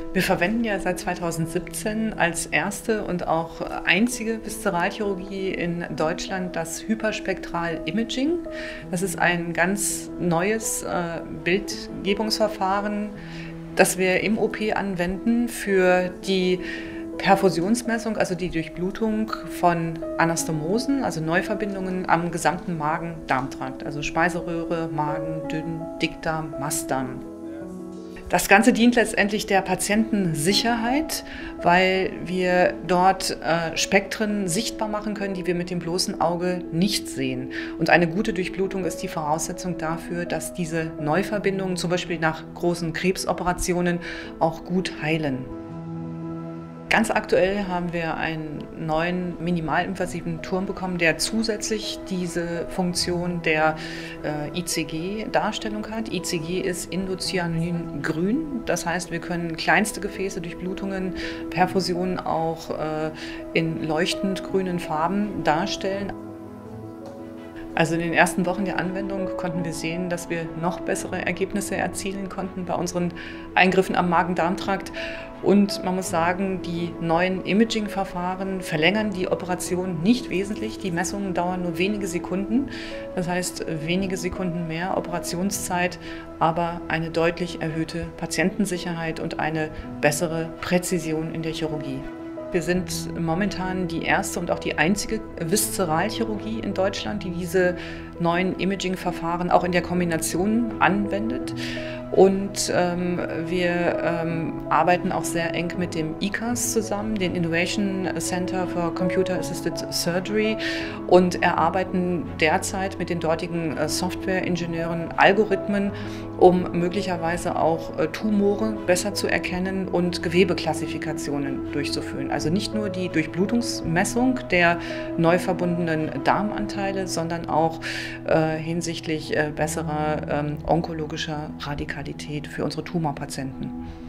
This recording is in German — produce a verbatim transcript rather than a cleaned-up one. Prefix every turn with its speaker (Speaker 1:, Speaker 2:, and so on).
Speaker 1: Wir verwenden ja seit zweitausendsiebzehn als erste und auch einzige Viszeralchirurgie in Deutschland das Hyperspektral-Imaging. Das ist ein ganz neues äh, Bildgebungsverfahren, das wir im O P anwenden für die Perfusionsmessung, also die Durchblutung von Anastomosen, also Neuverbindungen am gesamten Magen-Darm-Trakt, also Speiseröhre, Magen, Dünn, Dickdarm, Mastdarm. Das Ganze dient letztendlich der Patientensicherheit, weil wir dort äh, Spektren sichtbar machen können, die wir mit dem bloßen Auge nicht sehen. Und eine gute Durchblutung ist die Voraussetzung dafür, dass diese Neuverbindungen, zum Beispiel nach großen Krebsoperationen, auch gut heilen. Ganz aktuell haben wir einen neuen minimalinvasiven Turm bekommen, der zusätzlich diese Funktion der äh, I C G-Darstellung hat. I C G ist Indocyanin-grün, das heißt, wir können kleinste Gefäße, Durchblutungen, Perfusionen auch äh, in leuchtend grünen Farben darstellen. Also in den ersten Wochen der Anwendung konnten wir sehen, dass wir noch bessere Ergebnisse erzielen konnten bei unseren Eingriffen am Magen-Darm-Trakt. Und man muss sagen, die neuen Imaging-Verfahren verlängern die Operation nicht wesentlich. Die Messungen dauern nur wenige Sekunden. Das heißt, wenige Sekunden mehr Operationszeit, aber eine deutlich erhöhte Patientensicherheit und eine bessere Präzision in der Chirurgie. Wir sind momentan die erste und auch die einzige Viszeralchirurgie in Deutschland, die diese neuen Imaging-Verfahren auch in der Kombination anwendet. Und ähm, wir ähm, arbeiten auch sehr eng mit dem I C A S zusammen, den Innovation Center for Computer Assisted Surgery, und erarbeiten derzeit mit den dortigen äh, Software-Ingenieuren Algorithmen, um möglicherweise auch äh, Tumore besser zu erkennen und Gewebeklassifikationen durchzuführen. Also nicht nur die Durchblutungsmessung der neu verbundenen Darmanteile, sondern auch äh, hinsichtlich äh, besserer ähm, onkologischer Radikalität für unsere Tumorpatienten.